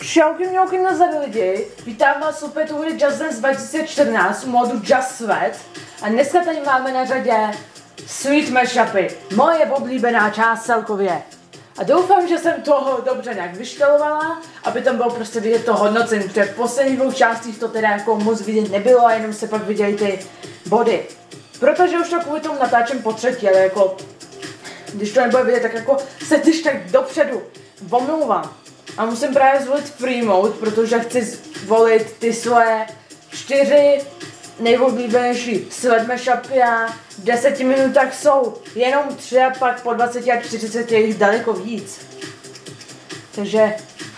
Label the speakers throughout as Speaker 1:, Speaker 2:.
Speaker 1: Čauky nazdar lidi, vítám vás opět u Just Dance 2014 u modu Just Sweat a dneska tady máme na řadě Sweet Mashupy, moje oblíbená část celkově. A doufám, že jsem toho dobře nějak vyštelovala, aby tam bylo prostě vidět to hodnocení, protože v posledních dvou částích to teda jako moc vidět nebylo a jenom se pak viděli ty body. Protože už to kvůli tomu natáčím po třetí, ale jako když to nebude vidět, tak jako se když tak dopředu omlouvám. A musím právě zvolit free mode, protože chci zvolit ty svoje 4 nejoblíbenější sweat mashupy a v 10 minutách jsou jenom 3 a pak po 20 a 40 je jich daleko víc. Takže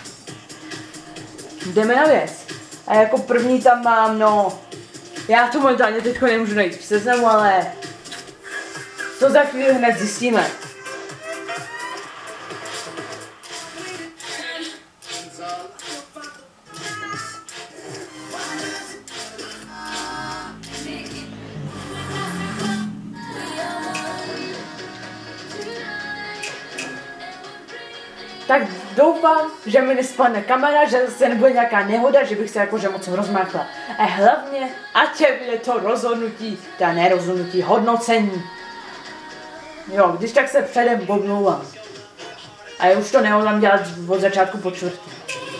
Speaker 1: jdeme na věc. A jako první tam mám, no, já to momentálně teďko nemůžu najít v seznamu, ale to za chvíli hned zjistíme. Tak doufám, že mi nespadne kamera, že zase nebude nějaká nehoda, že bych se jakože moc rozmáchla. A hlavně, ať je to rozhodnutí, ta nerozhodnutí, hodnocení. Jo, když tak se předem omlouvám. A já už to nehodlám dělat od začátku po čtvrtý.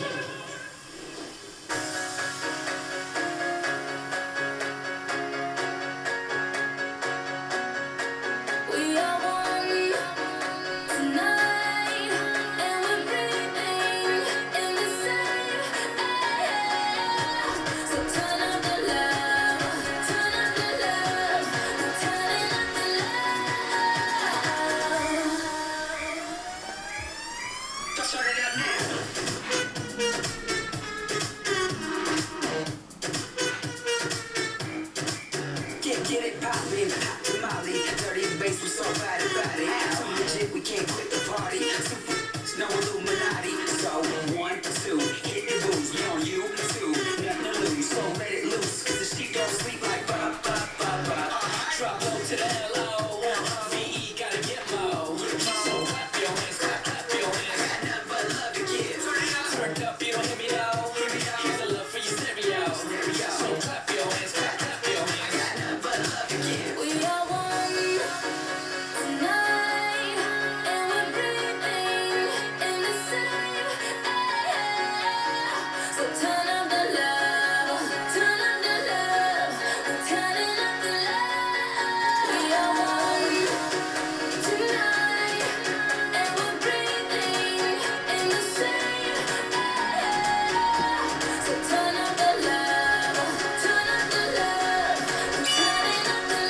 Speaker 2: Get it poppin', hot tamale, dirty bass, we so bad about it. So legit, we can't quit the party. Super, no Illuminati. So 1, 2, hit the booze. We on you 2, nothing to lose. So let it loose, 'cause the sheep don't sleep like ba ba ba ba. Drop low to the LO. VE gotta get low. So clap your hands, clap your hands. Got nothing but love to give. Turned up, you don't hear me though. Here's the love for your stereo. So clap your hands, clap your hands. Got nothing but love to give.
Speaker 3: We are one tonight, and we're breathing in the same air. So turn up the love, turn up the love, we're turning up the love. We are one tonight, and we're breathing in the same air. So turn up the love, turn up the love, we're turning up the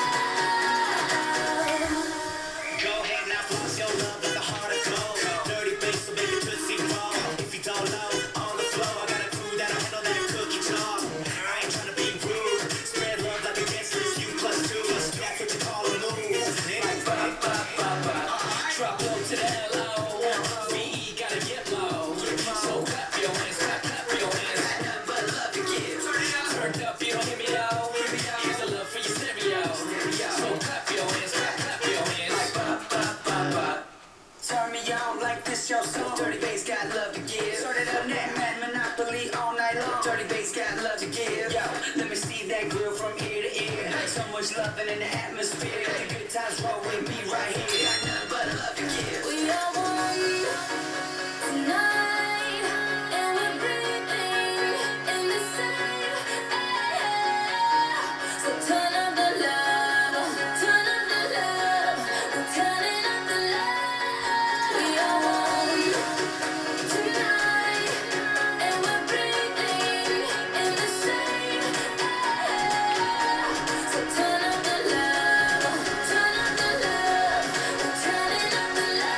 Speaker 3: love.
Speaker 4: Go ahead now, floss your love like a heart of gold. Dirty bass, so make it tootsie roll. If you don't know, on the floor, I got a crew that'll handle that cookie jar. I ain't tryna be rude. Spread love like a guest list, you plus 2. That's what you call a move.
Speaker 2: Like ba ba ba ba. Drop low to the LO. VE gotta get low. So clap your hands, clap your hands. Got nothing but love to give. Turned up, you don't hear me though. Here's the love for your stereo. So clap your hands, clap your hands. Like ba ba ba ba. Turn me on like this your song. Dirty bass got love to give. Start it up now, Mad Monopoly all night long. Dirty bass got love to give. Yo, let me see that grill from ear to ear. So much loving in the atmosphere. The good times roll with me right here. Got nothing but love to give.
Speaker 3: We are one tonight, and we're breathing in the same air. So turn up the love, turn up the love, we're turning up the love. We are one tonight, and we're breathing in the same air. So turn up the love, turn up the love, we're turning up the love.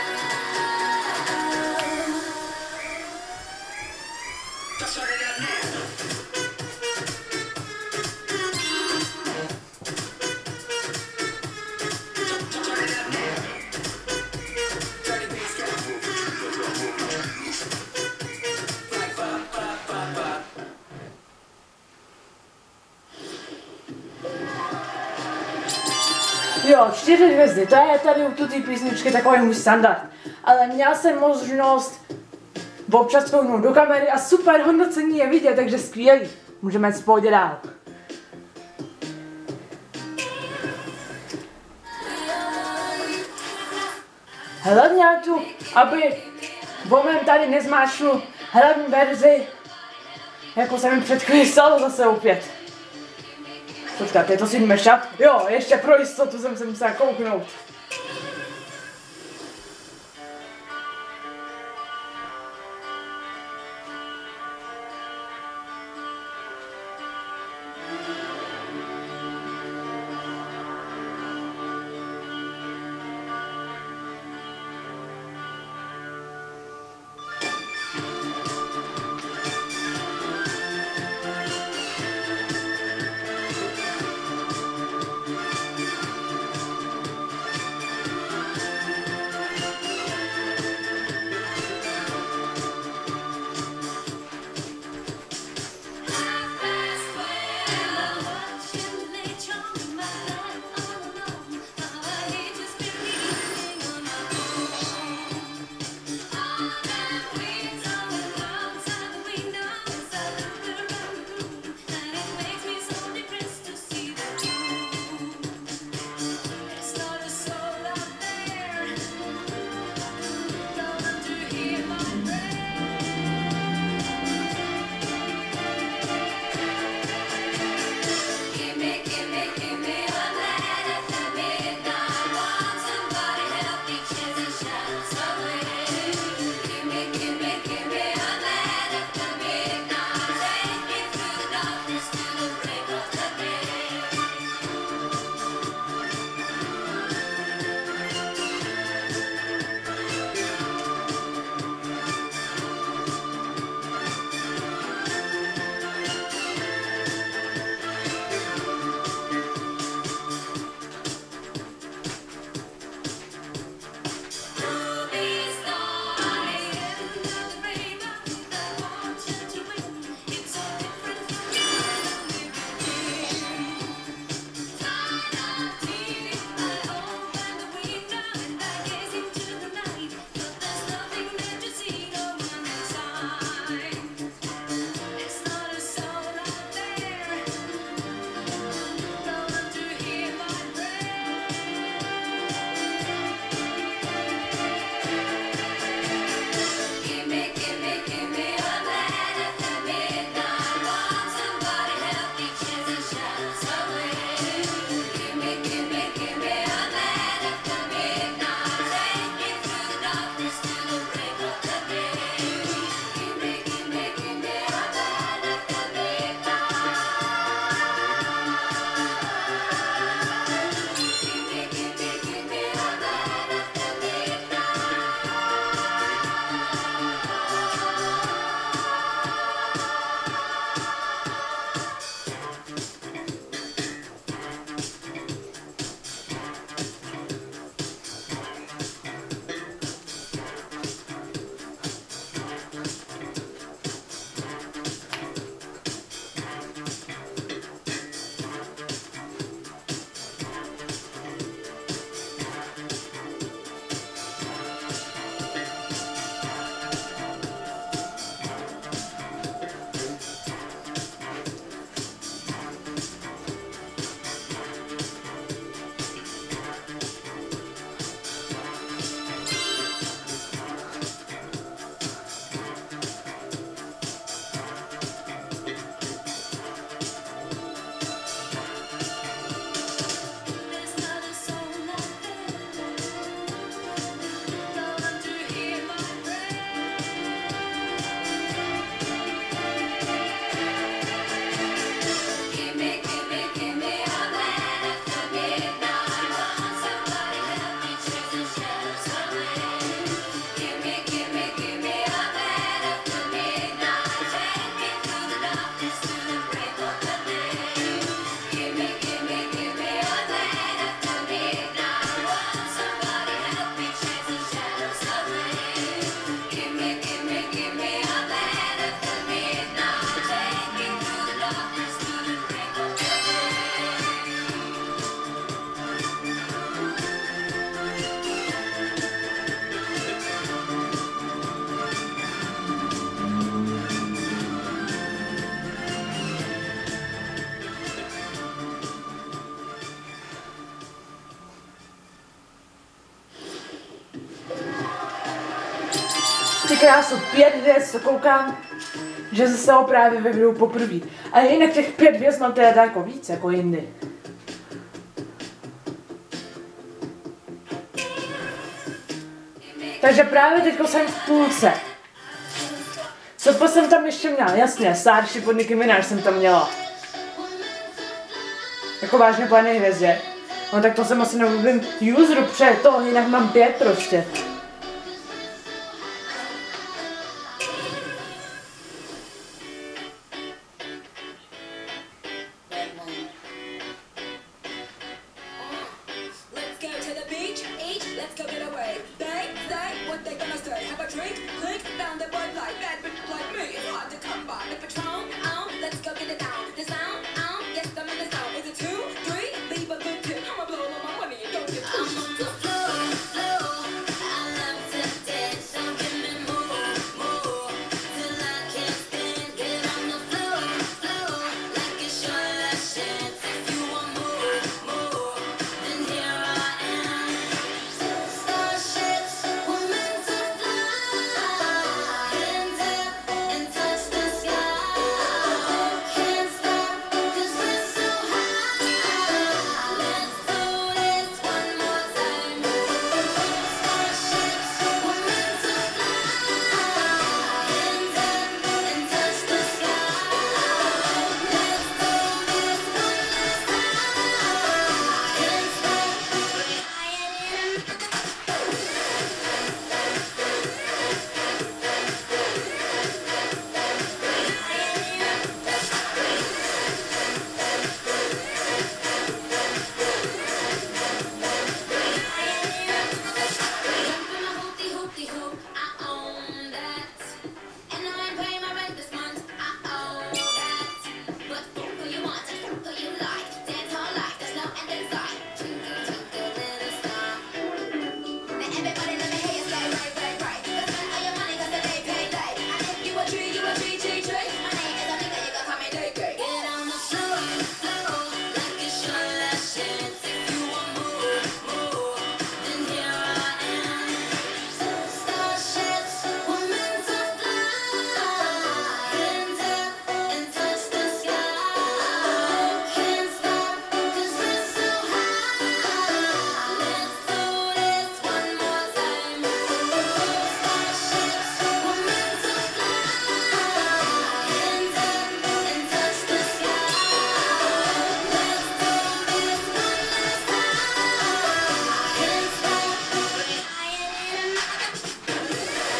Speaker 2: Let's start it up now. Turn it up now. Dirty bass got like ba ba ba ba.
Speaker 1: Jo, 4 hvězdy, to je tady u tuto písničky takový můj standard. Ale měl jsem možnost občas kouknout do kamery a super hodnocení je vidět, takže skvělý. Můžeme jít v pohodě dál. Hlavně tu, aby bomem tady nezmáčnu hlavní verzi, jako jsem jim před chvíli stalo zase opět. Počkat, je to si mashup? Jo, ještě pro jistotu jsem se musela kouknout. Ty krásu, 5 hvězd, co koukám, že se z toho právě vyberou poprvé. A jinak těch 5 hvězd mám teda jako víc, jako jindy. Takže právě teďko jsem v půlce. Co jsem tam ještě měla? Jasně, Starship od Nicki Minaj jsem tam měla. Jako vážně po jedné hvězdě. No tak to jsem asi neuvím useru před to, jinak mám 5 prostě.
Speaker 3: Let's go to the beach, eat, let's go get away. They say what they gonna say. Have a drink, clink, found a Bud Light. Bad bitch like me, it's hard to come by. The Patron, let's go get it down. The sound, yes, I'm in the zone. Is it 2, 3? Leave a good tip. I'ma blow all my money and don't get
Speaker 5: I'm on the floor. I love to dance, so give me more, till I can't stand. Get on the floor, like it's your last chance. If you want more, then here I am. Starships were meant to fly. Hands up and touch the sky. Can't stop 'cause we're so high. Let's do this one more time. Starships were meant to fly. Hands up and touch the sky. Let's do this one last time. Can't stop. Hoop, I own that. And I ain't paying my rent this month, I own that. But fuck who you want, fuck who you like. Dance all life, there's no end in sight. Twinkle, twinkle, little star. Now everybody let me hear you say right. Go spend all your money 'cause the day pay late. And if you a tree, my name is a nigga, you can call me Day. Get on the floor, like it's your last chance. If you want more, then here I am. Starships were meant to fly. Hands up and touch the sky. Can't stop 'cause we're so high. Let's do this one more time. Starships were meant to fly. Hands up and touch the sky. Let's do this one last time. Can't stop.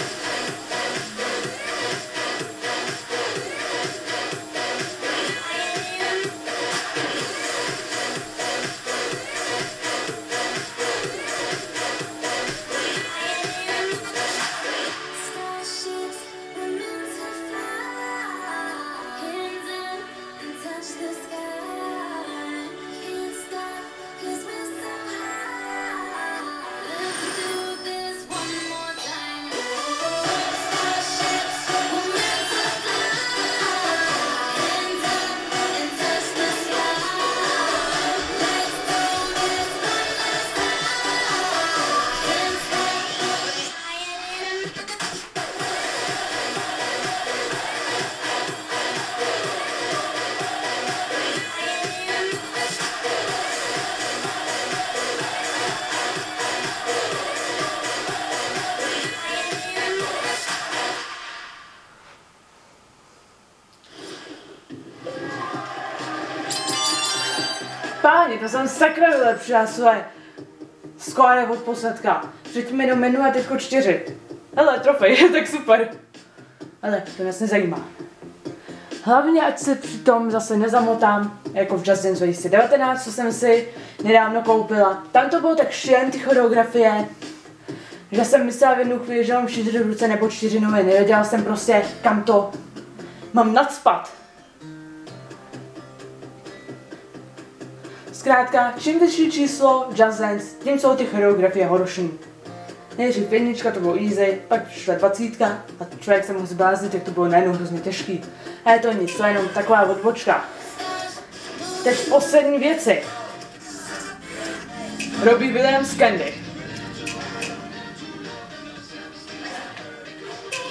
Speaker 5: Starships were meant to fly. Hands up and touch the sky. Can't stop 'cause we're so high. Let's do this one more time. Starships were meant to fly. Hands up and touch the sky. Let's do this one last time. Can't stop.
Speaker 1: Páni, to jsem sakra vylepšila svoje skóre od posledka. Předtím jenom menu a teďko 4. Hele, trofej, tak super. Ale to nás nezajímá. Hlavně, ať se přitom zase nezamotám, jako v Just Dance 2019, co jsem si nedávno koupila. Tam to bylo tak šílené ty choreografie, že jsem myslela v jednu chvíli, že mám 4 ruce nebo 4 nohy. Nevěděla jsem prostě, kam to mám nacpat. Zkrátka, čím vyšší číslo Just Dance, tím jsou ty choreografie horší. Nejdřív 1, to bylo easy, pak přišla 20 a člověk se mohl zbláznit, jak to bylo najednou hrozně těžký. A je to nic, to je jenom taková odbočka. Teď poslední věci. Robbie Williams Candy.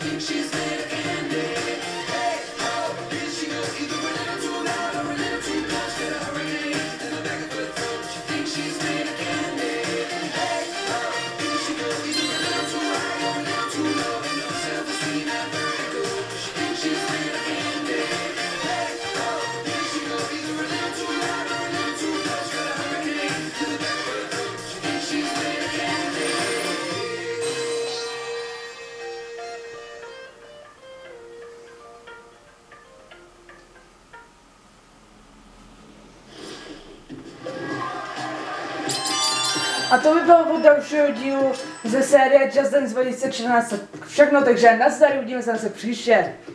Speaker 1: A to by bylo od dalšího dílu ze série Just Dance 2013 všechno, takže nazdar, uvidíme se zase příště.